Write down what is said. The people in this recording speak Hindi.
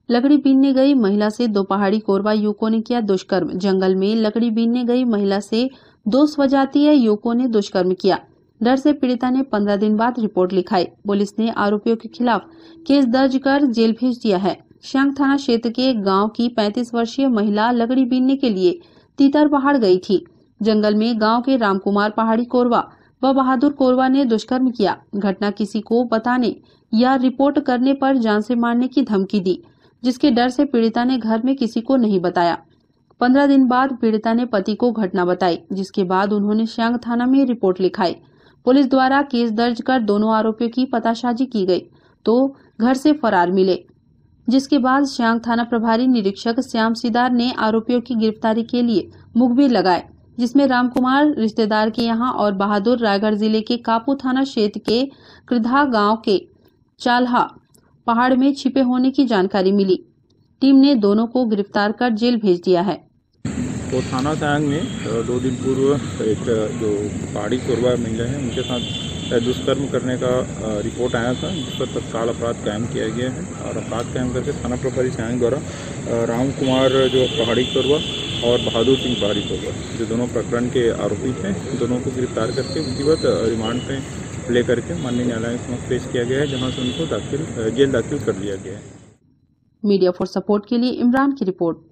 लकड़ी बीनने गई महिला से 2 पहाड़ी कोरवा युवकों ने किया दुष्कर्म। जंगल में लकड़ी बीनने गई महिला से 2 स्वजातीय युवकों ने दुष्कर्म किया। डर से पीड़िता ने 15 दिन बाद रिपोर्ट लिखाई। पुलिस ने आरोपियों के खिलाफ केस दर्ज कर जेल भेज दिया है। श्यांग थाना क्षेत्र के गांव की 35 वर्षीय महिला लकड़ी बीनने के लिए तीतर पहाड़ गई थी। जंगल में गांव के रामकुमार पहाड़ी कोरवा व बहादुर कोरवा ने दुष्कर्म किया। घटना किसी को बताने या रिपोर्ट करने पर जान से मारने की धमकी दी, जिसके डर से पीड़िता ने घर में किसी को नहीं बताया। 15 दिन बाद पीड़िता ने पति को घटना बताई, जिसके बाद उन्होंने श्यांग थाना में रिपोर्ट लिखाई। पुलिस द्वारा केस दर्ज कर दोनों आरोपियों की पतासाजी की गई तो घर से फरार मिले, जिसके बाद श्यांग थाना प्रभारी निरीक्षक श्याम सिदार ने आरोपियों की गिरफ्तारी के लिए मुखबिर लगाए, जिसमें रामकुमार रिश्तेदार के यहां और बहादुर रायगढ़ जिले के कापू थाना क्षेत्र के कृधा गांव के चाल्हा पहाड़ में छिपे होने की जानकारी मिली। टीम ने दोनों को गिरफ्तार कर जेल भेज दिया है। तो थाना श्यांग में 2 दिन पूर्व एक जो पहाड़ी कोरवा महिला है उनके साथ दुष्कर्म करने का रिपोर्ट आया था, जिस पर तत्काल अपराध कायम किया गया है और अपराध कायम करके थाना प्रभारी श्यांग द्वारा राम कुमार जो पहाड़ी कोरवा और बहादुर सिंह पहाड़ी कोरवा जो दोनों प्रकरण के आरोपी हैं, दोनों को गिरफ्तार करके विधिवत रिमांड पे लेकर के माननीय न्यायालय के समक्ष पेश किया गया है, जहां से उनको जेल दाखिल कर लिया गया है। मीडिया फॉर सपोर्ट के लिए इमरान की रिपोर्ट।